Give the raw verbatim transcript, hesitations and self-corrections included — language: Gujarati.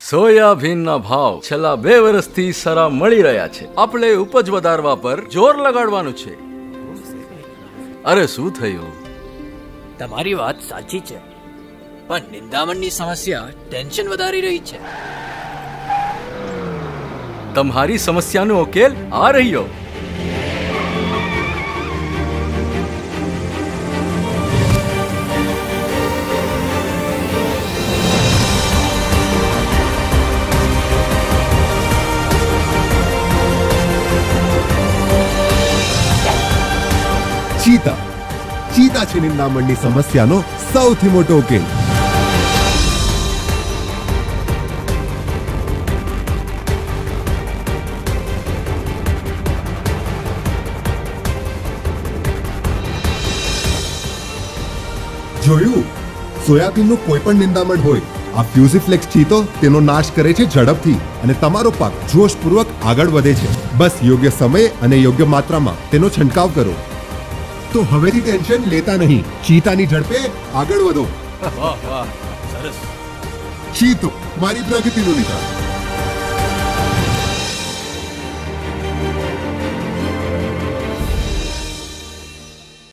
સોયાબીનના ભાવ છેલ્લા બે વર્ષથી સારા મળી રહ્યા છે. આપણે ઉપજ વધારવા પર જોર લગાડવાનું છે. અરે શું થયું? તમારી વાત સાચી છે, પણ નિંદામણની સમસ્યા ટેન્શન વધારી રહી છે. તમારી સમસ્યાનો ઉકેલ આ રહ્યો. ચીતા ચીતા છે નિંદામણની સમસ્યાનો સૌથી મોટો ઉકેલ. જોયું? સોયાબીનનું કોઈ પણ નિંદામણ હોય, આ ફ્યુઝીફ્લેક્સ ચીતો તેનો નાશ કરે છે ઝડપથી અને તમારો પાક જોશપૂર્વક આગળ વધે છે. બસ યોગ્ય સમય અને યોગ્ય માત્રામાં તેનો છંટકાવ કરો. તો હવેથી ટેન્શન લેતા નહીં, ચીતાની ઝડપે આગળ વધો. વાહ વાહ, સરસ. ચીતો મારી પ્રગતિનું નિશાન.